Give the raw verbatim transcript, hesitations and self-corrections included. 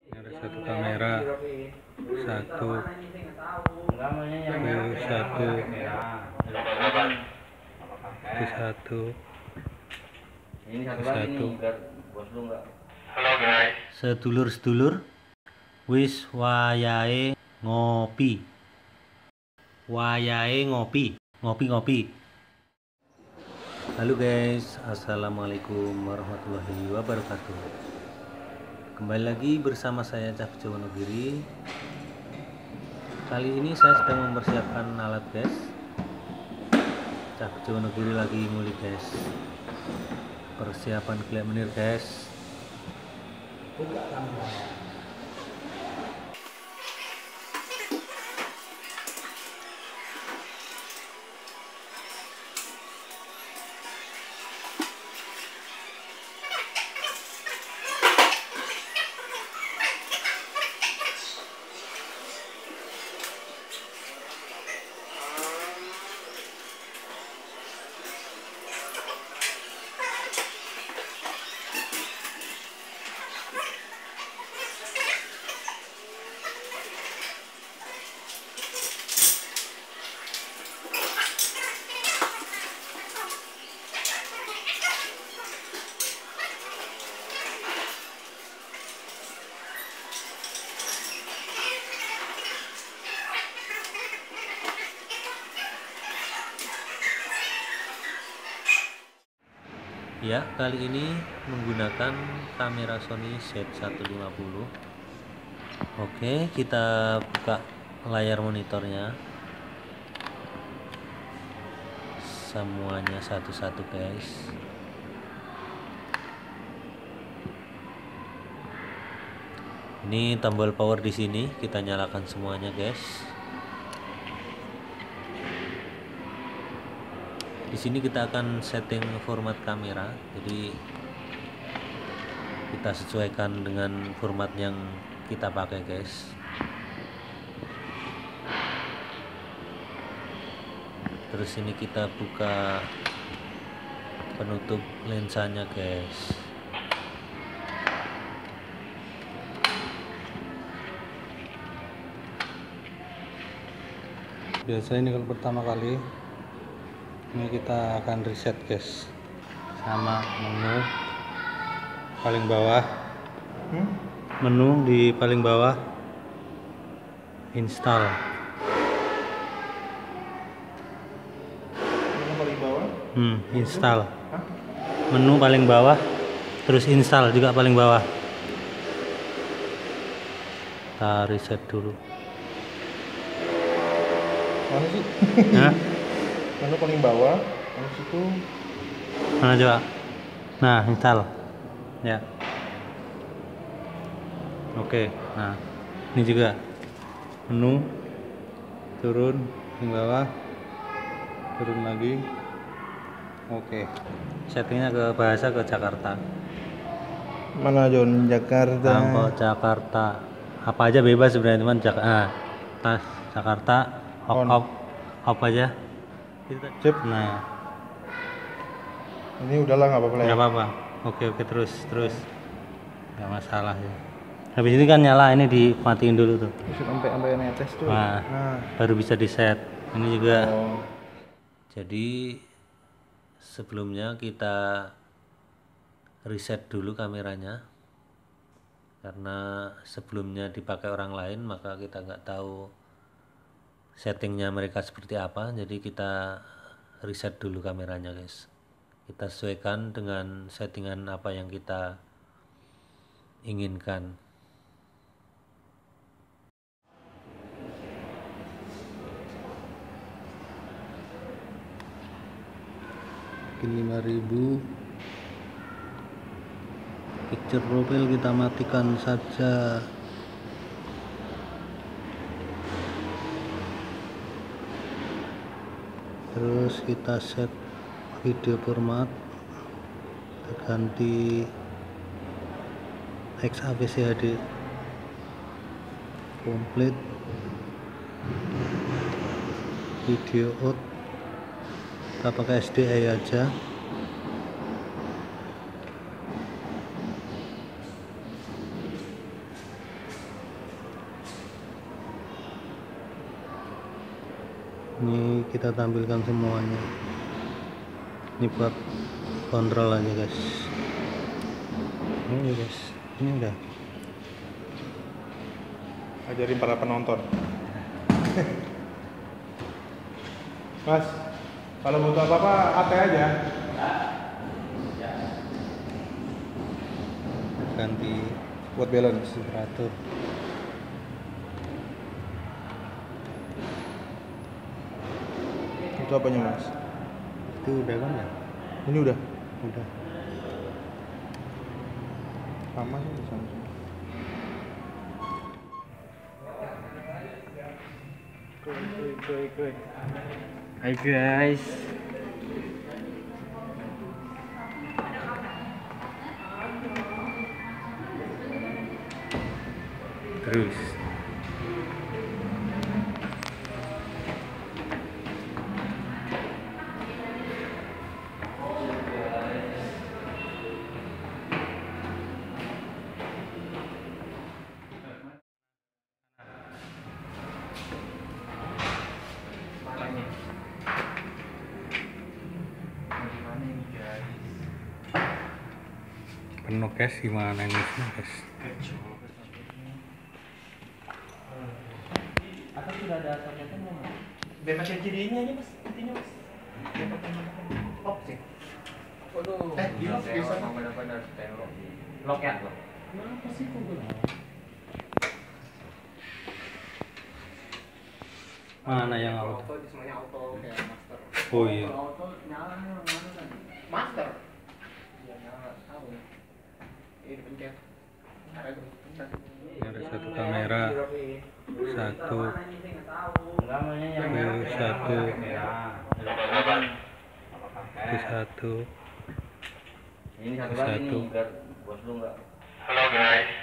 Ada satu kamera, satu, ini satu, itu satu, ini satu. Halo guys. Sedulur-sedulur, wis wayahe ngopi. Wayahe ngopi, ngopi-ngopi. Halo guys, assalamualaikum warahmatullahi wabarakatuh. Kembali lagi bersama saya Cah Bejo Wonogiri. Kali ini saya sedang mempersiapkan alat guys. Cah Bejo Wonogiri lagi ngulik guys. Persiapan gelek menir guys. Buka kamera. Ya, kali ini menggunakan kamera Sony Z seratus lima puluh. Oke, kita buka layar monitornya. Semuanya satu-satu, guys. Ini tombol power di sini, kita nyalakan semuanya, guys. Di sini kita akan setting format kamera, jadi kita sesuaikan dengan format yang kita pakai guys. Terus ini kita buka penutup lensanya guys. Biasa ini kalau pertama kali ini kita akan reset guys, sama menu paling bawah. hmm? Menu di paling bawah, install. Menu paling bawah? Hmm, install. Hah? Menu paling bawah, terus install juga paling bawah. Kita reset dulu. Mana sih? Hah? Menu paling bawah, habis itu mana coba? Nah, install ya. Oke, nah ini juga menu, turun ke bawah, turun lagi. Oke, settingnya ke bahasa ke Jakarta. mana John? Jakarta. Sampai Jakarta, apa aja bebas sebenarnya teman. Jak ah, tas Jakarta, off off off aja. Cep. Nah, ini udahlah, nggak apa-apa. nggak apa-apa. Oke oke terus terus, nggak masalah ya. Habis ini kan nyala, ini dimatiin dulu tuh. Sampai sampai netes tuh. Nah, nah, baru bisa di set. Ini juga. Oh. Jadi sebelumnya kita reset dulu kameranya, karena sebelumnya dipakai orang lain maka kita nggak tahu settingnya mereka seperti apa. Jadi kita reset dulu kameranya guys, kita sesuaikan dengan settingan apa yang kita inginkan. lima ribu picture profile kita matikan saja. Terus kita set video format, kita ganti X A V C H D komplit, video out kita pakai S D I aja. Ini kita tampilkan semuanya. Ini buat kontrol aja guys. Ini guys, ini udah. Ajarin para penonton. Mas, kalau butuh apa-apa A T aja. Ganti Buat balance. temperatur. Itu apanya mas? Itu udah kan ya? Ini udah. Udah. Sama sih sama. Hai guys. Terus penuh guys, gimana ini guys? Atau sudah ada soketnya mas? Biar pakai jadinya aja mas, intinya mas. Biar pakai lock sih. Waduh. Eh, di lock bisa. Benar-benar stereo. Lock ya? Kenapa sih kok gue? Mana yang auto? Auto di semuanya auto kayak master. Oh iya. Auto nyala mana kan? Master. Iya nyala, tahu ya. Ini dipencet. Ada tuh, pencet. Ada satu kamera, satu, ini satu, itu satu, Ini satu itu lagi satu. nih, biar bos lu nggak. Halo guys,